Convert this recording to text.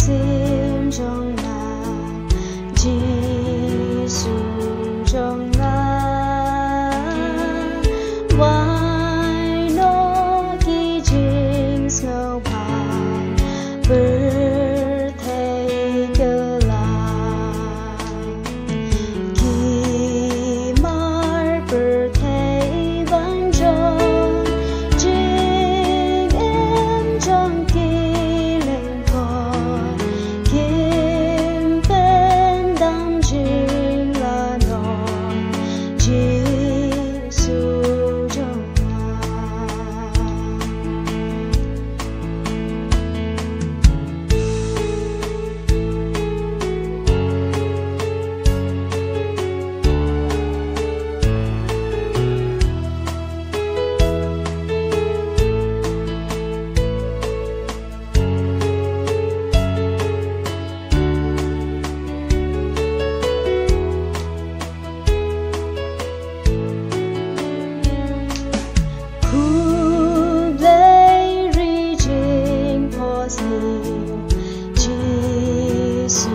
sim trong là Giêsu trong là why no kỳ chính sâu bàn berthei kelam kimar berthei van trong chính em trong kỳ lên con kim bên đam chính là non Giêsu trong Jesus.